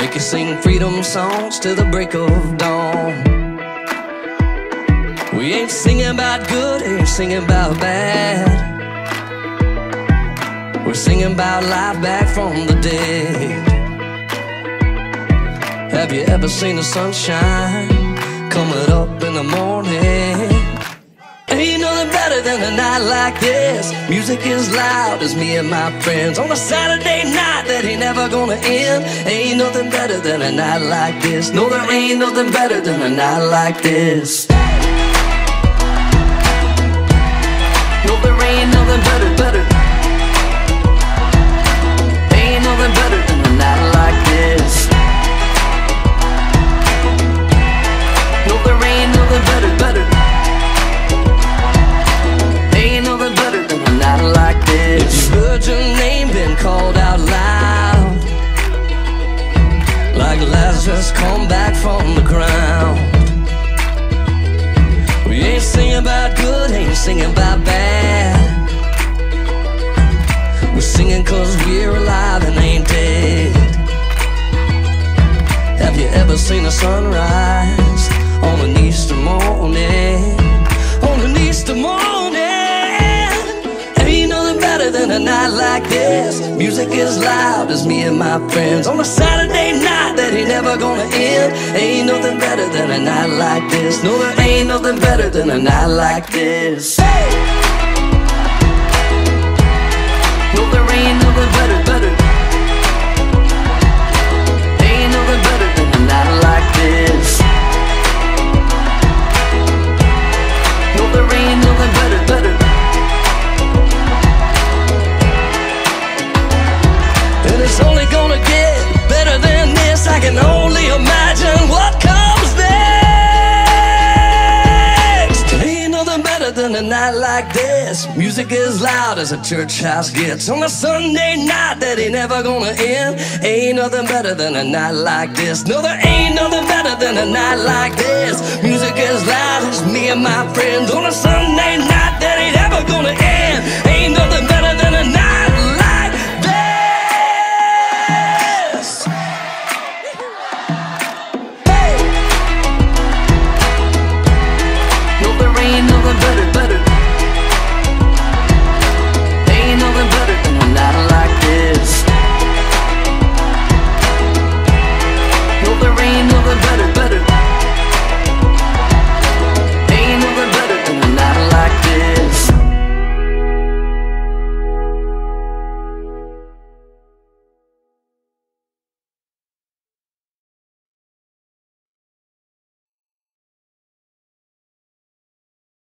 make you sing freedom songs till the break of dawn. We ain't singing about good, ain't singing about bad. We're singing about life back from the dead. Have you ever seen the sunshine coming up in the morning? Ain't nothing better than a night like this. Music is loud as me and my friends on a Saturday night that ain't never gonna end. Ain't nothing better than a night like this. No, there ain't nothing better than a night like this. No, there ain't nothing better. Ain't nothing better than a night like this. No, there ain't nothing better. Ain't nothing better than a night like this. If you heard your name been called out loud, like Lazarus come back from the ground. We ain't singing about good, ain't singing about bad. We're singing cause we're alive and ain't dead. Have you ever seen a sunrise on an Easter morning? On an Easter morning. Ain't nothing better than a night like this. Music is loud as me and my friends on a Saturday night that ain't never gonna end. Ain't nothing better than a night like this. No, there ain't nothing better than a night like this. Hey! No, there ain't nothing better. Ain't nothing better than a night like this. No, there ain't nothing better. And it's only gonna get better than this. I can only imagine what comes next. Ain't nothing better than a night like this. Music is loud as a church house gets on a Sunday night that ain't never gonna end. Ain't nothing better than a night like this. No, there ain't nothing better than a night like this. Music is loud as me and my friends on a Sunday night that ain't ever gonna end. Ain't nothing better.